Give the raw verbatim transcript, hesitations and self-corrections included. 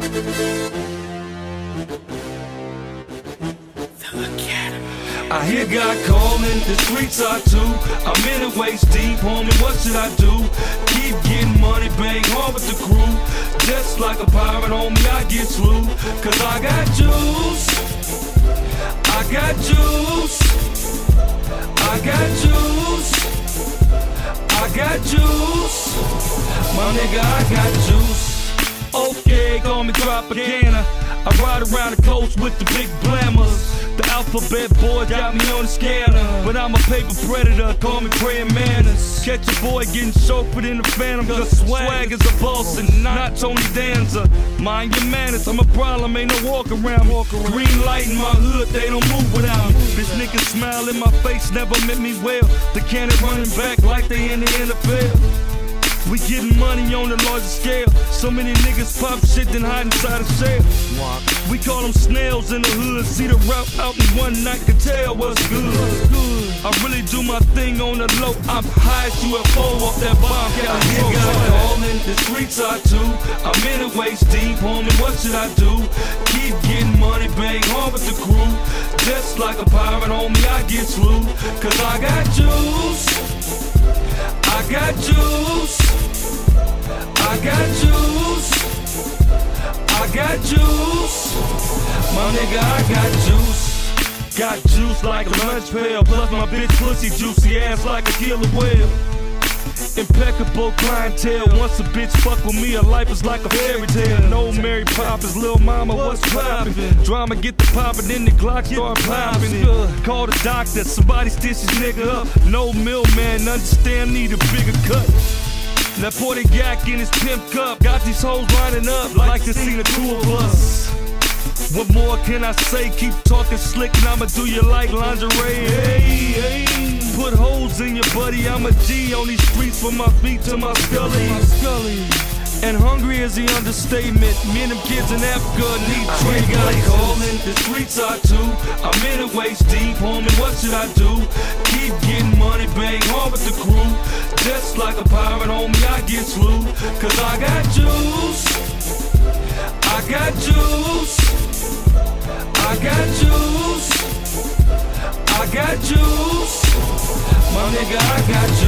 I hear God calling, the streets are too. I'm in it waist deep, homie, what should I do? Keep getting money, bang hard with the crew. Just like a pirate, homie, I get slew. Cause I got juice, I got juice, I got juice, I got juice. My nigga, I got juice. Okay, call me Tropicana. I ride around the coast with the big blammers. The alphabet boy got me on the scanner, but I'm a paper predator, call me praying mantis. Catch a boy getting chauffeured in the phantom, cause swag is a boss and not Tony Danza. Mind your manners, I'm a problem, ain't no walk around me. Green light in my hood, they don't move without me. This nigga smile in my face never meant me well. The cannon running back like they in the N F L. We getting money on the largest scale. So many niggas pop shit then hide inside a shell. We call them snails in the hood. See the route out in one night, can tell what's good. I really do my thing on the low. I'm high as U F O off that bomb. I hear God calling, the streets are too. I'm in it waist deep, homie, what should I do? Keep getting money, bang hard with the crew. Just like a pirate, homie, I get slew. Cause I got juice, I got juice, I got juice, I got juice. My nigga, I got juice. Got juice like a lunch pail. Plus my bitch pussy juicy ass like a killer whale. Impeccable clientele. Once a bitch fuck with me, her life is like a fairy tale. No Mary Poppins, little mama, what's poppin'? Drama get the poppin', then the Glock start poppin'. Call the doctor, somebody stitch this nigga up. No middleman, understand, need a bigger cut. Now pour the yak in his pimp cup. Got these hoes lining up like to see the two of us. What more can I say? Keep talking slick and I'ma do you like lingerie. Hey, hey. Put holes in your buddy. I'm a G on these streets from my feet to my scully. And hungry is the understatement. Me and them kids in Africa need trade. I hear calling, the streets are too. I'm in it waist deep, homie, what should I do? Keep getting money, bang hard with the crew. Just like a pirate, homie, I get slew. Cause I got juice, I got juice, I got juice, I got juice. My nigga, I got juice.